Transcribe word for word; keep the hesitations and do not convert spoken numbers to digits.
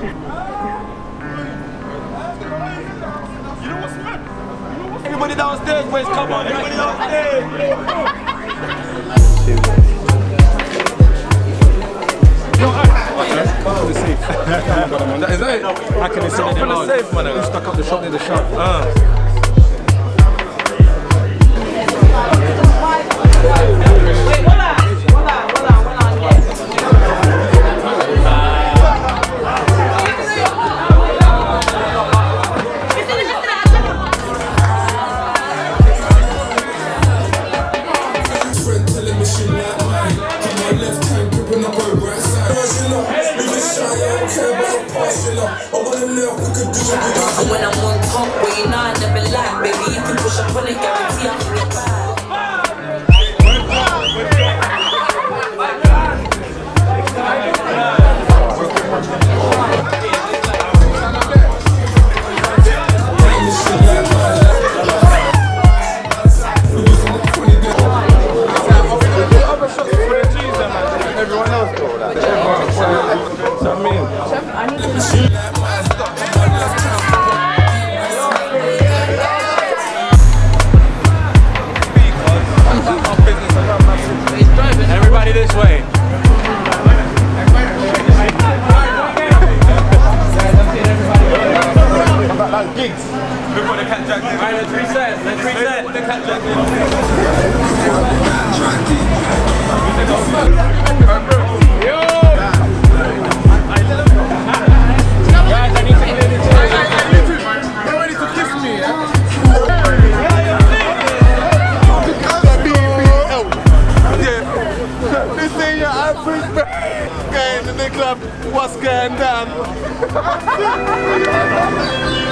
Everybody downstairs, boys, come on, everybody downstairs! Is that it? I can instead of the safe, man. You stuck up the shot near the shop. Uh. Wait, hold on. Hold on, hold on, hold on, yes. And when I'm on top, well, you know I never lie, baby. You can push up on it, guarantee I can get by. Everyone else do that. Everyone, I mean, Chef, I need to everybody this way. That's gigs. We put the cat jack in. Alright, let's reset. Let's reset. Put the cat jack in. Yo! Guys, I need to clear this up. You're ready to kiss me, yeah? This ain't your average guy in the club. What's going down?